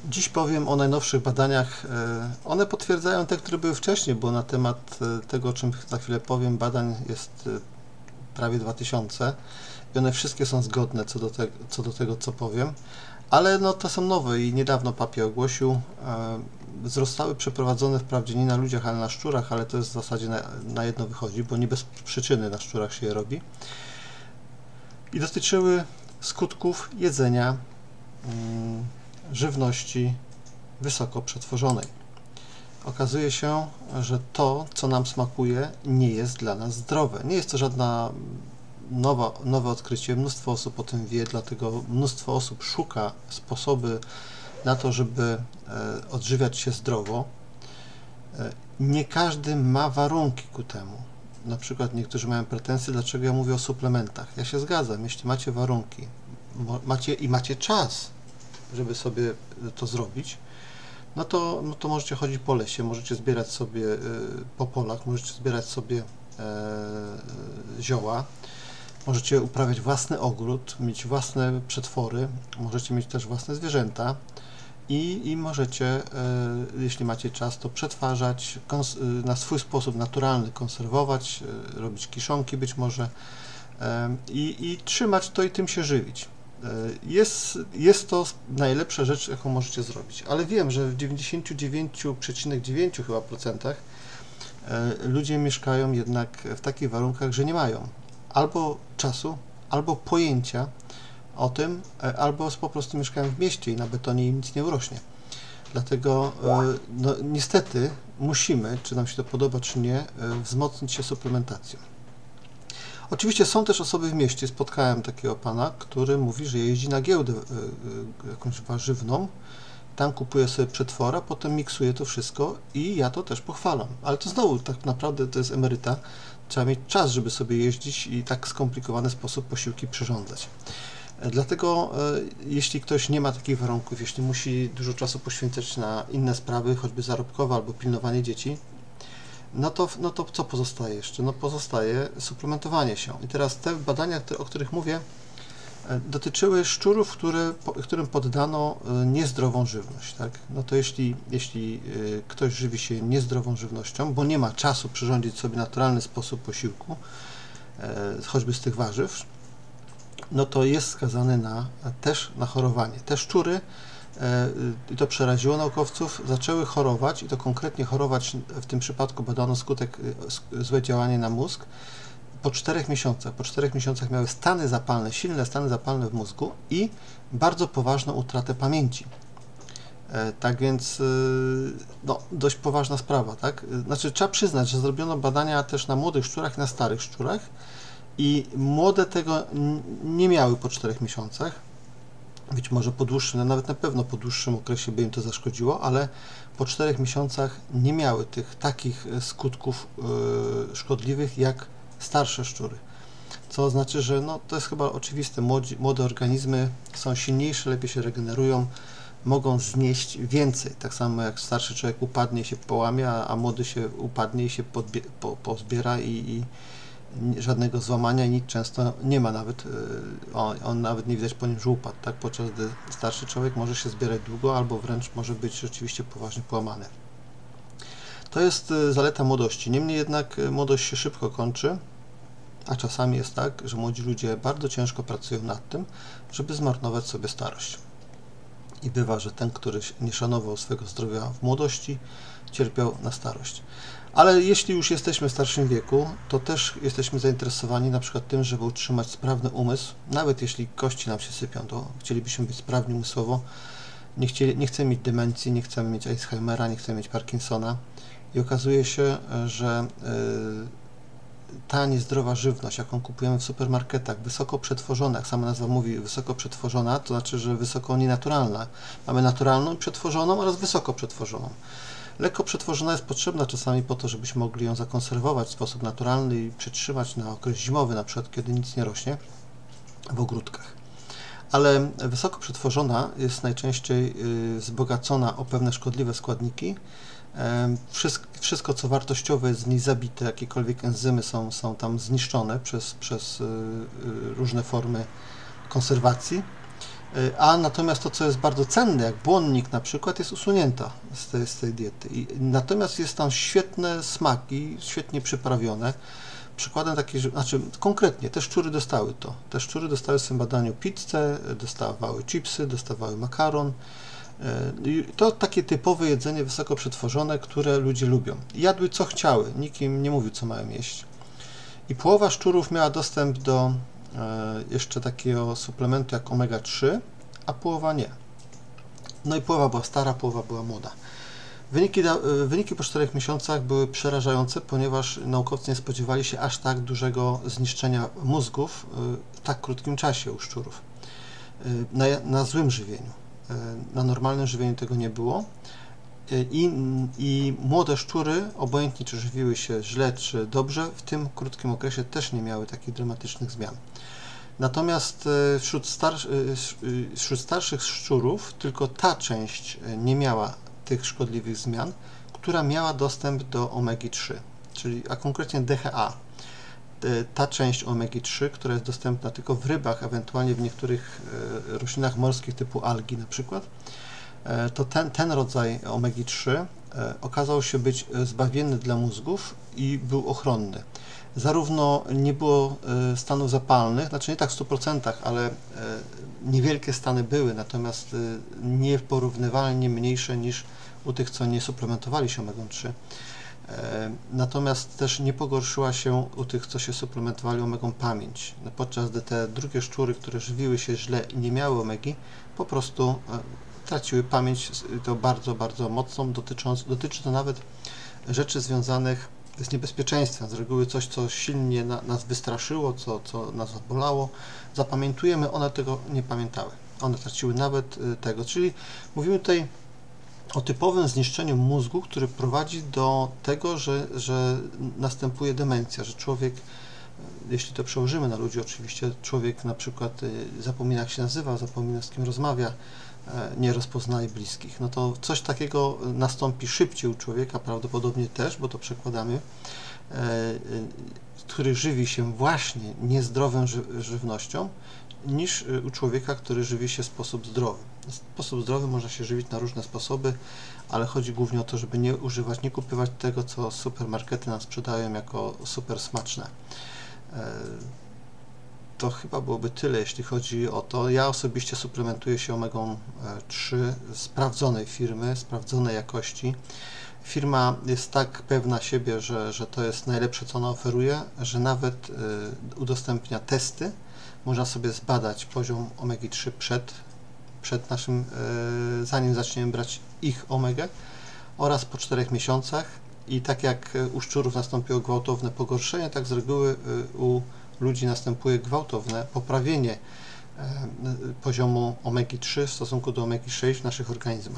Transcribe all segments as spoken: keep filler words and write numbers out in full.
Dziś powiem o najnowszych badaniach. One potwierdzają te, które były wcześniej, bo na temat tego, o czym za chwilę powiem, badań jest prawie dwa tysiące i one wszystkie są zgodne co do, te, co do tego, co powiem, ale no, to są nowe i niedawno papier ogłosił. Zostały przeprowadzone wprawdzie nie na ludziach, ale na szczurach, ale to jest w zasadzie na, na jedno wychodzi, bo nie bez przyczyny na szczurach się je robi. I dotyczyły skutków jedzenia mm, żywności wysoko przetworzonej. Okazuje się, że to, co nam smakuje, nie jest dla nas zdrowe. Nie jest to żadna nowa, nowe odkrycie. Mnóstwo osób o tym wie, dlatego mnóstwo osób szuka sposoby na to, żeby e, odżywiać się zdrowo. E, nie każdy ma warunki ku temu. Na przykład niektórzy mają pretensje, dlaczego ja mówię o suplementach. Ja się zgadzam, jeśli macie warunki macie i macie czas, żeby sobie to zrobić, no to, no to możecie chodzić po lesie, możecie zbierać sobie y, po polach, możecie zbierać sobie e, zioła, możecie uprawiać własny ogród, mieć własne przetwory, możecie mieć też własne zwierzęta i, i możecie, e, jeśli macie czas, to przetwarzać kons- na swój sposób naturalny, konserwować, e, robić kiszonki być może e, i, i trzymać to i tym się żywić. Jest, jest to najlepsza rzecz, jaką możecie zrobić, ale wiem, że w dziewięćdziesiąt dziewięć przecinek dziewięć chyba procentach ludzie mieszkają jednak w takich warunkach, że nie mają albo czasu, albo pojęcia o tym, albo po prostu mieszkają w mieście i na betonie im nic nie urośnie. Dlatego no, niestety musimy, czy nam się to podoba, czy nie, wzmocnić się suplementacją. Oczywiście są też osoby w mieście, spotkałem takiego pana, który mówi, że jeździ na giełdę jakąś warzywną, tam kupuje sobie przetwora, potem miksuje to wszystko i ja to też pochwalam. Ale to znowu tak naprawdę to jest emeryta, trzeba mieć czas, żeby sobie jeździć i tak skomplikowany sposób posiłki przyrządzać. Dlatego jeśli ktoś nie ma takich warunków, jeśli musi dużo czasu poświęcać na inne sprawy, choćby zarobkowe albo pilnowanie dzieci, No to, no to co pozostaje jeszcze? No pozostaje suplementowanie się. I teraz te badania, o których mówię, dotyczyły szczurów, które, którym poddano niezdrową żywność. Tak? No to jeśli, jeśli ktoś żywi się niezdrową żywnością, bo nie ma czasu przyrządzić sobie naturalny sposób posiłku, choćby z tych warzyw, no to jest skazany na, też na chorowanie. Te szczury, i to przeraziło naukowców, zaczęły chorować i to konkretnie chorować, w tym przypadku badano skutek złe działanie na mózg po czterech miesiącach. Po czterech miesiącach miały stany zapalne, silne stany zapalne w mózgu i bardzo poważną utratę pamięci. Tak więc no, dość poważna sprawa, tak? Znaczy trzeba przyznać, że zrobiono badania też na młodych szczurach i na starych szczurach i młode tego nie miały po czterech miesiącach. Być może po dłuższym, no nawet na pewno po dłuższym okresie by im to zaszkodziło, ale po czterech miesiącach nie miały tych takich skutków yy, szkodliwych jak starsze szczury. Co znaczy, że no, to jest chyba oczywiste, młodzi, młode organizmy są silniejsze, lepiej się regenerują, mogą znieść więcej. Tak samo jak starszy człowiek upadnie i się połamie, a, a młody się upadnie i się podbie, po, pozbiera i, i żadnego złamania, nic często nie ma nawet, on, on nawet nie widać po nim, że upadł, tak? Podczas gdy starszy człowiek może się zbierać długo, albo wręcz może być rzeczywiście poważnie połamany. To jest zaleta młodości, niemniej jednak młodość się szybko kończy, a czasami jest tak, że młodzi ludzie bardzo ciężko pracują nad tym, żeby zmarnować sobie starość. I bywa, że ten, który nie szanował swego zdrowia w młodości, cierpiał na starość. Ale jeśli już jesteśmy w starszym wieku, to też jesteśmy zainteresowani na przykład tym, żeby utrzymać sprawny umysł, nawet jeśli kości nam się sypią, to chcielibyśmy być sprawni umysłowo, nie, chcieli, nie chcemy mieć demencji, nie chcemy mieć Alzheimera, nie chcemy mieć Parkinsona i okazuje się, że yy, ta niezdrowa żywność, jaką kupujemy w supermarketach, wysoko przetworzona, jak sama nazwa mówi, wysoko przetworzona, to znaczy, że wysoko nienaturalna. Mamy naturalną i przetworzoną oraz wysoko przetworzoną. Lekko przetworzona jest potrzebna czasami po to, żebyśmy mogli ją zakonserwować w sposób naturalny i przetrzymać na okres zimowy, na przykład kiedy nic nie rośnie w ogródkach. Ale wysoko przetworzona jest najczęściej wzbogacona o pewne szkodliwe składniki. Wszystko, wszystko co wartościowe jest w niej zabite, jakiekolwiek enzymy są, są tam zniszczone przez, przez różne formy konserwacji. A natomiast to, co jest bardzo cenne, jak błonnik na przykład, jest usunięta z tej, z tej diety. I, natomiast jest tam świetne smaki, świetnie przyprawione. Przykładem taki, że, znaczy konkretnie, te szczury dostały to. Te szczury dostały w swym badaniu pizzę, dostawały chipsy, dostawały makaron. I to takie typowe jedzenie wysoko przetworzone, które ludzie lubią. Jadły co chciały, nikt im nie mówił, co mają jeść. I połowa szczurów miała dostęp do e, jeszcze takiego suplementu jak omega trzy, a połowa nie. No i połowa była stara, połowa była młoda. Wyniki, wyniki po czterech miesiącach były przerażające, ponieważ naukowcy nie spodziewali się aż tak dużego zniszczenia mózgów w tak krótkim czasie u szczurów. Na, na złym żywieniu. Na normalnym żywieniu tego nie było. I, I młode szczury, obojętnie czy żywiły się źle czy dobrze, w tym krótkim okresie też nie miały takich dramatycznych zmian. Natomiast wśród, starsz, wśród starszych szczurów tylko ta część nie miała tych szkodliwych zmian, która miała dostęp do omegi trzy, czyli a konkretnie D H A. Ta część omegi trzy, która jest dostępna tylko w rybach, ewentualnie w niektórych roślinach morskich typu algi na przykład, to ten, ten rodzaj omegi trzy okazał się być zbawienny dla mózgów i był ochronny. Zarówno nie było stanów zapalnych, znaczy nie tak w stu procentach, ale niewielkie stany były, natomiast nieporównywalnie mniejsze niż u tych, co nie suplementowali się omegą trzy. Natomiast też nie pogorszyła się u tych, co się suplementowali omegą pamięć, podczas gdy te drugie szczury, które żywiły się źle i nie miały omegi, po prostu traciły pamięć, to bardzo, bardzo mocną, dotycząc, dotyczy to nawet rzeczy związanych z niebezpieczeństwem, z reguły coś, co silnie na, nas wystraszyło, co, co nas bolało, zapamiętujemy, one tego nie pamiętały, one traciły nawet tego, czyli mówimy tutaj o typowym zniszczeniu mózgu, który prowadzi do tego, że, że następuje demencja, że człowiek, jeśli to przełożymy na ludzi oczywiście, człowiek na przykład zapomina, jak się nazywa, zapomina, z kim rozmawia, nie rozpoznaje bliskich. No to coś takiego nastąpi szybciej u człowieka, prawdopodobnie też, bo to przekładamy, który żywi się właśnie niezdrową ży żywnością, niż u człowieka, który żywi się w sposób zdrowy. W sposób zdrowy można się żywić na różne sposoby, ale chodzi głównie o to, żeby nie używać, nie kupywać tego, co supermarkety nam sprzedają jako super smaczne. To chyba byłoby tyle, jeśli chodzi o to. Ja osobiście suplementuję się omegą trzy sprawdzonej firmy, sprawdzonej jakości. Firma jest tak pewna siebie, że, że to jest najlepsze, co ona oferuje, że nawet udostępnia testy. Można sobie zbadać poziom omegi trzy przed, przed naszym, zanim zaczniemy brać ich omegę, oraz po czterech miesiącach. I tak jak u szczurów nastąpiło gwałtowne pogorszenie, tak z reguły u ludzi następuje gwałtowne poprawienie poziomu omegi trzy w stosunku do omegi sześć w naszych organizmach.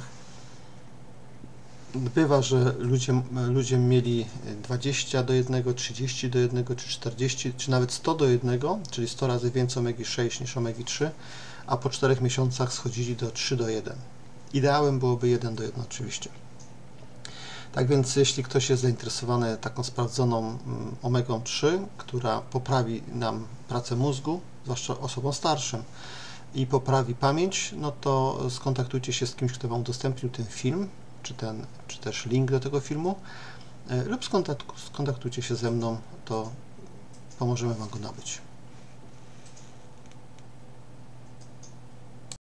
Bywa, że ludzie, ludzie mieli dwadzieścia do jednego, trzydzieści do jednego, czy czterdzieści, czy nawet sto do jednego, czyli sto razy więcej omegi sześć niż omegi trzy, a po czterech miesiącach schodzili do trzy do jeden. Ideałem byłoby jeden do jednego oczywiście. Tak więc jeśli ktoś jest zainteresowany taką sprawdzoną omegą trzy, która poprawi nam pracę mózgu, zwłaszcza osobom starszym, i poprawi pamięć, no to skontaktujcie się z kimś, kto Wam udostępnił ten film, czy, ten, czy też link do tego filmu, lub skontaktujcie się ze mną, to pomożemy Wam go nabyć.